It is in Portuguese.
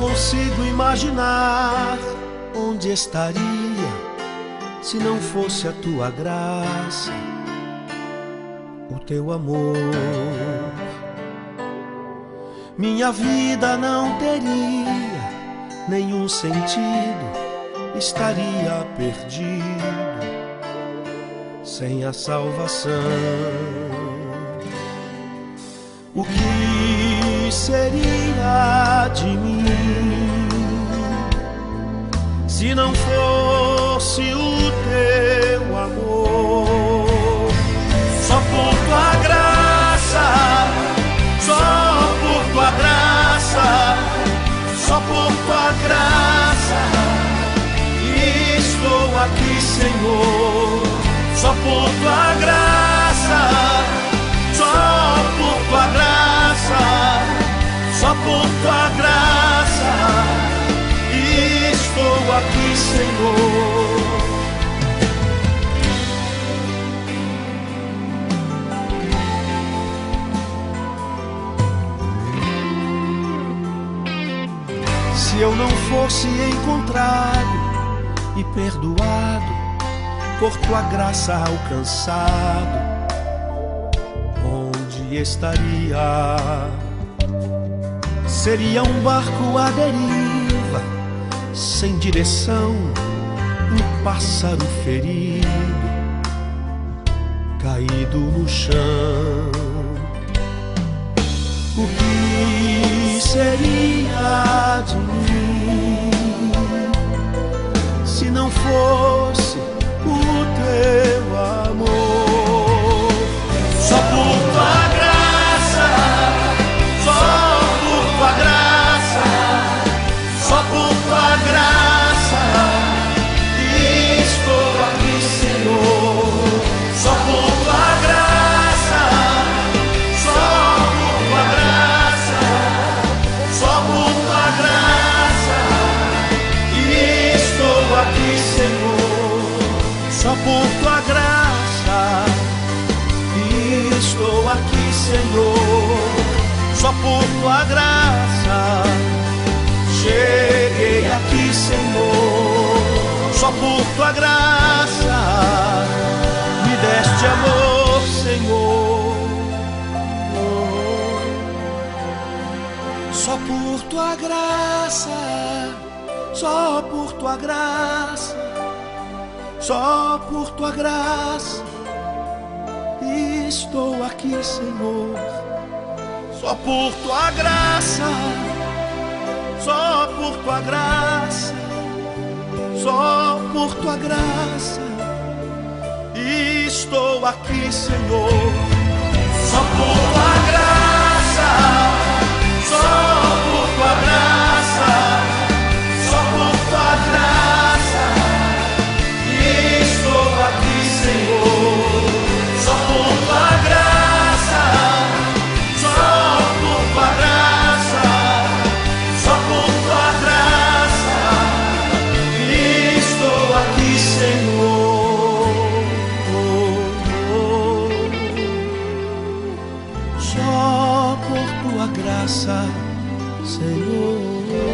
consigo imaginar onde estaria se não fosse a tua graça, o teu amor. Minha vida não teria nenhum sentido, estaria perdido sem a salvação. O que seria de mim se não fosse o teu amor? Só por tua graça, só por tua graça, só por tua graça estou aqui, Senhor. Só por tua graça, só por tua graça, só por tua graça estou aqui, Senhor. Se eu não fosse encontrado e perdoado, por tua graça alcançado, onde estaria? Seria um barco à deriva, sem direção, um pássaro ferido, caído no chão. O que seria de mim se não fosse o teu amor? Só por tua graça, só por tua graça, só por tua graça estou aqui, Senhor. Só por tua graça, só por tua graça, só por tua graça estou aqui, Senhor. Só por tua graça estou aqui, Senhor. Só por tua graça cheguei aqui, Senhor. Só por tua graça me deste amor, Senhor. Só por tua graça, só por tua graça, só por tua graça estou aqui, Senhor. Só por tua graça, só por tua graça, só por tua graça estou aqui, Senhor. Só por tua graça, só por tua graça, só por tua graça estou aqui, Senhor. Só por tua graça, só por tua graça, só por tua graça estou aqui, Senhor. Só por tua graça, Senhor.